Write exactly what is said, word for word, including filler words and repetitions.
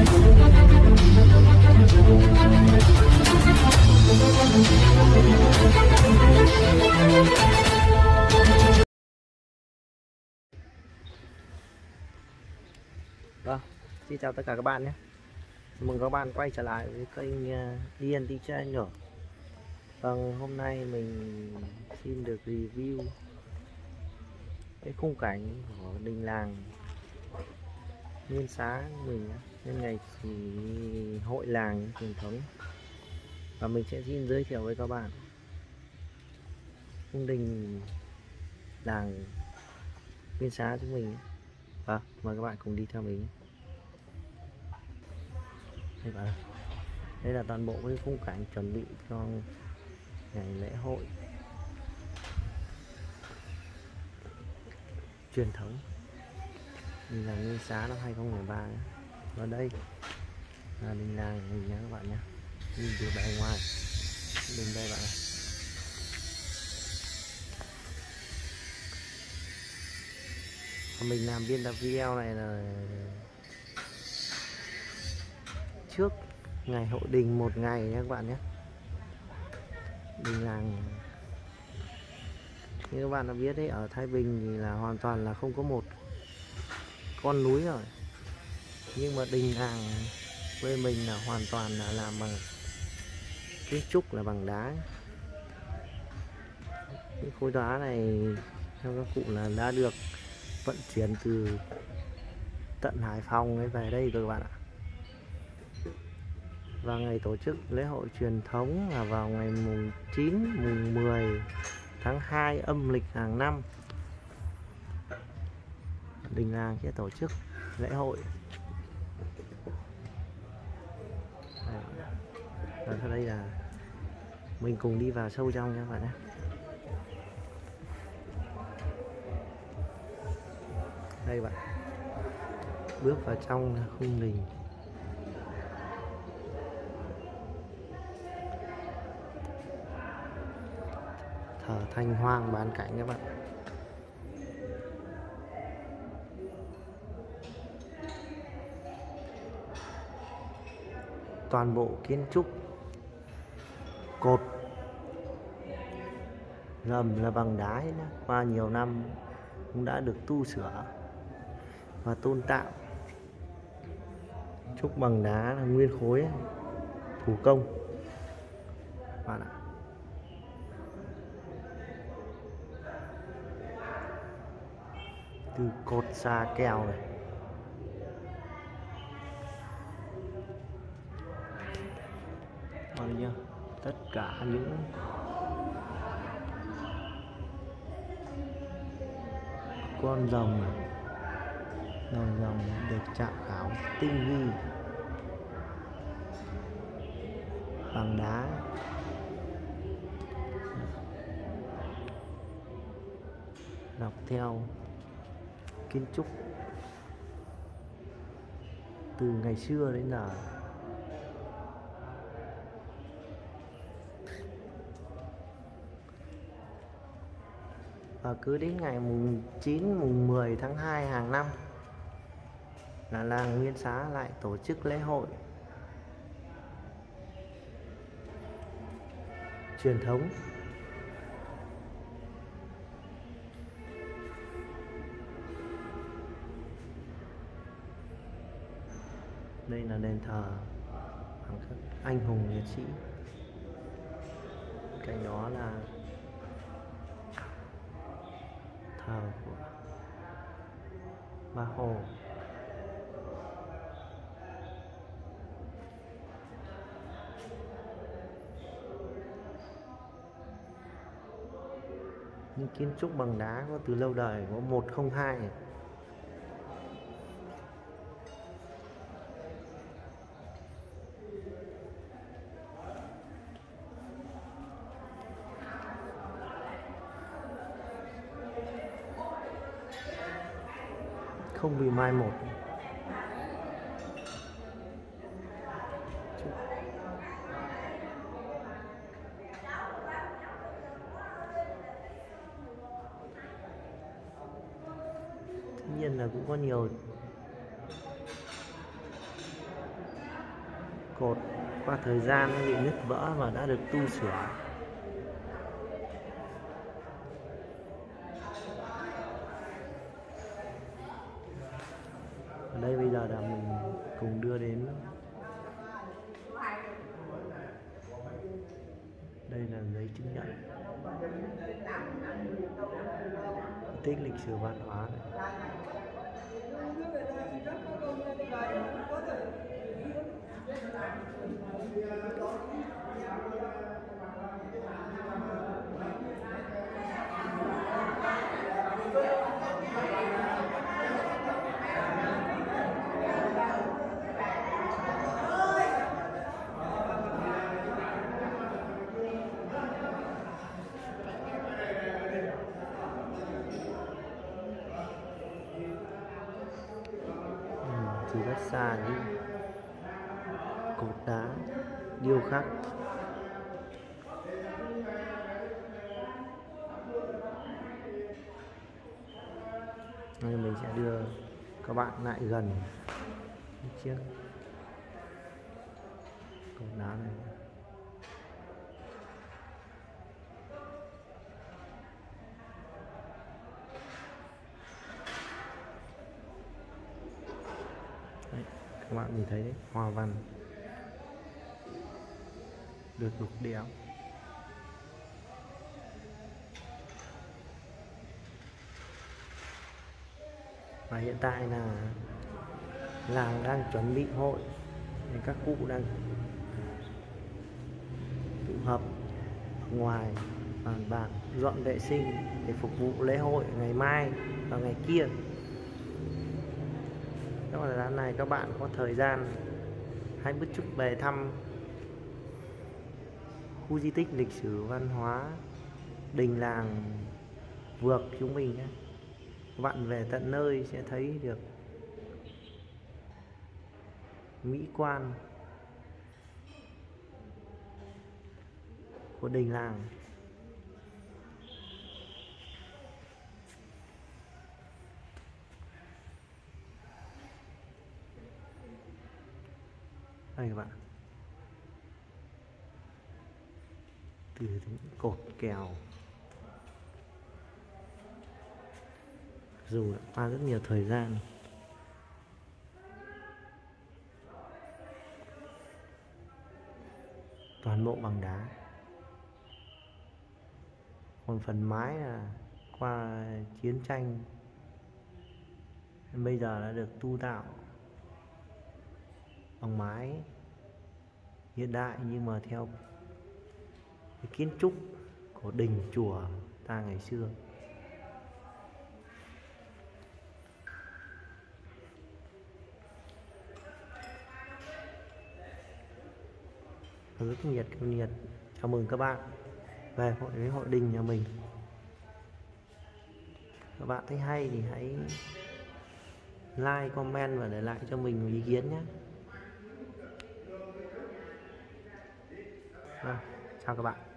Vâng, xin chào tất cả các bạn nhé. Mừng các bạn quay trở lại với kênh đê en tê Channel. Vâng, hôm nay mình xin được review cái khung cảnh của đình làng Nguyên Xá mình nhân ngày thì hội làng truyền thống, và mình sẽ xin giới thiệu với các bạn cung đình làng Nguyên Xá chúng mình. Vâng, mời các bạn cùng đi theo mình. Đây, bạn, đây là toàn bộ cái khung cảnh chuẩn bị cho ngày lễ hội truyền thống đình làng Nguyên Xá năm hai không một ba. Ở đây là đình làng mình nhé các bạn nhé, nhìn từ bề ngoài đình đây bạn này. Mình làm biên tập video này là trước ngày hội đình một ngày nhé các bạn nhé. Đình làng như các bạn đã biết đấy, ở Thái Bình thì là hoàn toàn là không có một con núi rồi, nhưng mà đình làng quê mình là hoàn toàn là làm bằng kiến trúc, là bằng đá. Cái khối đá này theo các cụ là đã được vận chuyển từ tận Hải Phòng ấy về đây rồi các bạn ạ. Và ngày tổ chức lễ hội truyền thống là vào ngày mùng chín, mùng mười tháng hai âm lịch hàng năm. Đình làng sẽ tổ chức lễ hội. Và sau đây là mình cùng đi vào sâu trong nha các bạn nhé. Đây bạn, bước vào trong khung đình. Thờ Thanh Hoang bán cảnh các bạn. Toàn bộ kiến trúc, cột ngầm là bằng đá ấy, qua nhiều năm cũng đã được tu sửa và tôn tạo. Trúc bằng đá là nguyên khối thủ công bạn ạ. Từ cột xà kèo này, còn nhá, tất cả những con rồng này, rồng rồng được chạm khảo tinh vi bằng đá. Dọc theo kiến trúc từ ngày xưa đến giờ. Và cứ đến ngày mùng chín, mùng mười tháng hai hàng năm là làng Nguyên Xá lại tổ chức lễ hội truyền thống. Đây là đền thờ bằng các anh hùng liệt sĩ. Cạnh đó là thờ của Bác Hồ. Những kiến trúc bằng đá có từ lâu đời, có một không hai. Không bị mai một. Tất nhiên là cũng có nhiều Cột qua thời gian nó bị nứt vỡ và đã được tu sửa. Ở đây bây giờ là mình cùng đưa đến, đây là giấy chứng nhận di tích lịch sử văn hóa này. Thì rất xa những cột đá điêu khắc. Đây mình sẽ đưa các bạn lại gần chiếc cột đá này. Đấy, các bạn nhìn thấy đấy, hoa văn được đục đẽo. Và hiện tại là làng đang chuẩn bị hội, các cụ đang tụ họp ngoài bàn bạc dọn vệ sinh để phục vụ lễ hội ngày mai và ngày kia. Trong thời gian này các bạn có thời gian hãy bứt chút về thăm khu di tích lịch sử văn hóa đình làng Vược chúng mình nhé. Các bạn về tận nơi sẽ thấy được mỹ quan của đình làng. Đây các bạn, từ những cột kèo dù đã qua rất nhiều thời gian. Toàn bộ bằng đá, còn phần mái là qua chiến tranh bây giờ đã được tu tạo bằng mái hiện đại, nhưng mà theo cái kiến trúc của đình chùa ta ngày xưa. Rất nhiệt nhiệt chào mừng các bạn về hội với hội đình nhà mình. Các bạn thấy hay thì hãy like, comment và để lại cho mình một ý kiến nhé. Vâng, chào các bạn.